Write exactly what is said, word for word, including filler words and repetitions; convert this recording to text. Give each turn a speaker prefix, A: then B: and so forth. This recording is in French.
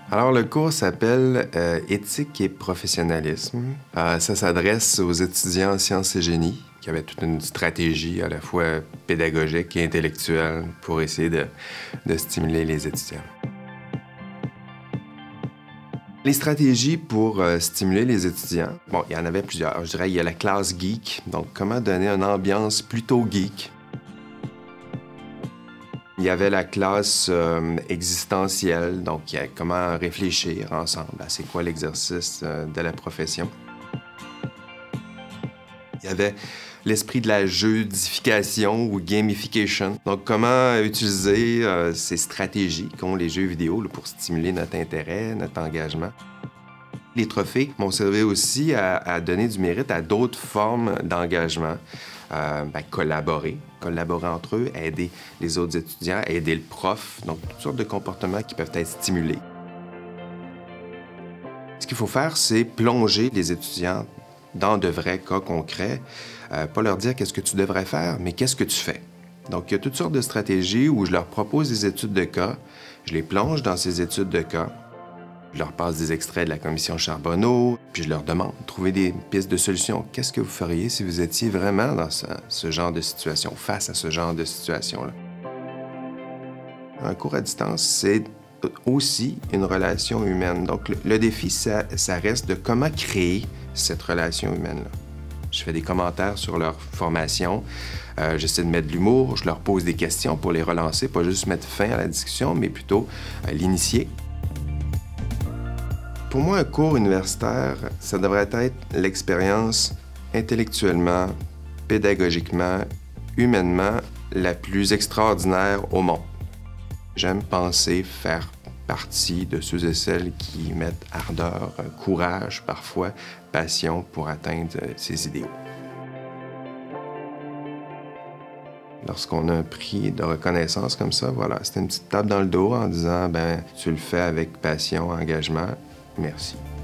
A: Alors, le cours s'appelle euh, « Éthique et professionnalisme ». Euh, ça s'adresse aux étudiants en sciences et génie qui avaient toute une stratégie à la fois pédagogique et intellectuelle pour essayer de, de stimuler les étudiants. Les stratégies pour euh, stimuler les étudiants, bon, il y en avait plusieurs. Je dirais, il y a la classe geek, donc comment donner une ambiance plutôt geek. Il y avait la classe euh, existentielle, donc il y a comment réfléchir ensemble à c'est quoi l'exercice euh, de la profession. Il y avait l'esprit de la jeudification ou gamification, donc comment utiliser euh, ces stratégies qu'ont les jeux vidéo là, pour stimuler notre intérêt, notre engagement. Les trophées m'ont servi aussi à, à donner du mérite à d'autres formes d'engagement. Euh, ben, collaborer, collaborer entre eux, aider les autres étudiants, aider le prof, donc toutes sortes de comportements qui peuvent être stimulés. Ce qu'il faut faire, c'est plonger les étudiants dans de vrais cas concrets, euh, pas leur dire qu'est-ce que tu devrais faire, mais qu'est-ce que tu fais. Donc, il y a toutes sortes de stratégies où je leur propose des études de cas, je les plonge dans ces études de cas. Je leur passe des extraits de la commission Charbonneau, puis je leur demande de trouver des pistes de solutions. Qu'est-ce que vous feriez si vous étiez vraiment dans ce, ce genre de situation, face à ce genre de situation-là? Un cours à distance, c'est aussi une relation humaine. Donc, le, le défi, ça, ça reste de comment créer cette relation humaine-là. Je fais des commentaires sur leur formation, euh, j'essaie de mettre de l'humour, je leur pose des questions pour les relancer, pas juste mettre fin à la discussion, mais plutôt euh, l'initier. Pour moi, un cours universitaire, ça devrait être l'expérience intellectuellement, pédagogiquement, humainement la plus extraordinaire au monde. J'aime penser faire partie de ceux et celles qui mettent ardeur, courage parfois, passion pour atteindre ces idéaux. Lorsqu'on a un prix de reconnaissance comme ça, voilà, c'est une petite tape dans le dos en disant, ben, tu le fais avec passion, engagement. Merci.